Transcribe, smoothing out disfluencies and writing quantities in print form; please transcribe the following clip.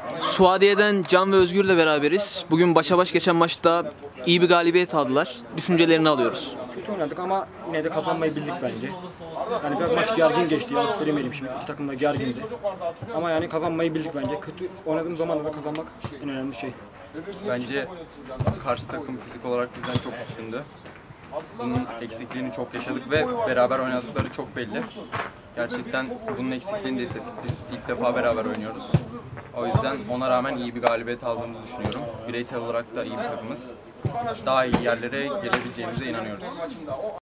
Suadiye'den Can ve Özgür'le beraberiz. Bugün başa baş geçen maçta iyi bir galibiyet aldılar. Düşüncelerini alıyoruz. Kötü oynadık ama yine de kazanmayı bildik bence. Yani biraz maç gergin geçti. Yalan söylemeyelim şimdi. İki takım da gergindi. Ama yani kazanmayı bildik bence. Kötü oynadığımız zaman da kazanmak en önemli şey. Bence karşı takım fizik olarak bizden çok üstündü. Bunun eksikliğini çok yaşadık ve beraber oynadıkları çok belli. Gerçekten bunun eksikliğini de hissettik. Biz ilk defa beraber oynuyoruz. O yüzden ona rağmen iyi bir galibiyet aldığımızı düşünüyorum. Bireysel olarak da iyi bir takımız. Daha iyi yerlere gelebileceğimize inanıyoruz.